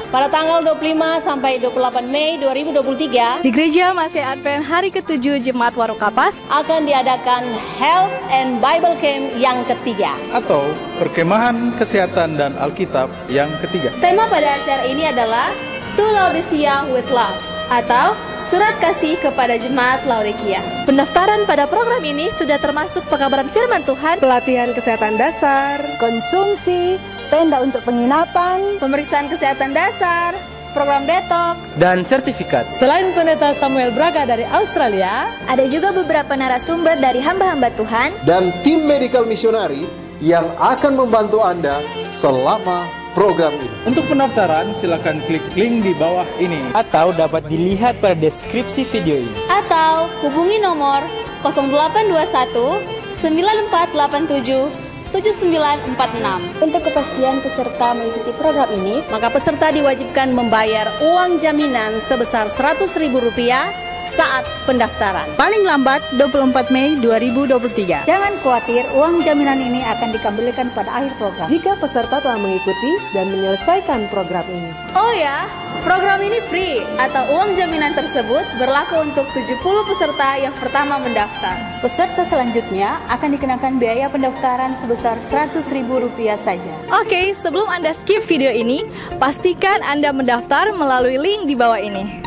pada tanggal 25 sampai 28 Mei 2023 di Gereja Masih Advent Hari ke-7 Jemaat Warokapas akan diadakan Health and Bible Camp yang ketiga atau Perkemahan Kesehatan dan Alkitab yang ketiga. Tema pada acara ini adalah To Laodicea with Love atau Surat Kasih kepada Jemaat Laodikia. Pendaftaran pada program ini sudah termasuk pekabaran firman Tuhan, pelatihan kesehatan dasar, konsumsi, tenda untuk penginapan, pemeriksaan kesehatan dasar, program detox, dan sertifikat. Selain Pendeta Samuel Braga dari Australia, ada juga beberapa narasumber dari hamba-hamba Tuhan dan tim medical missionary yang akan membantu Anda selama program ini. Untuk pendaftaran, silakan klik link di bawah ini atau dapat dilihat pada deskripsi video ini. Atau hubungi nomor 0821 9487 7946. Untuk kepastian peserta mengikuti program ini, maka peserta diwajibkan membayar uang jaminan sebesar Rp100.000 saat pendaftaran. paling lambat 24 Mei 2023. jangan khawatir, uang jaminan ini akan dikembalikan pada akhir program. Jika peserta telah mengikuti dan menyelesaikan program ini. Oh ya, program ini free atau uang jaminan tersebut berlaku untuk 70 peserta yang pertama mendaftar. Peserta selanjutnya akan dikenakan biaya pendaftaran sebesar Rp100.000 saja. Oke, sebelum Anda skip video ini, pastikan Anda mendaftar melalui link di bawah ini.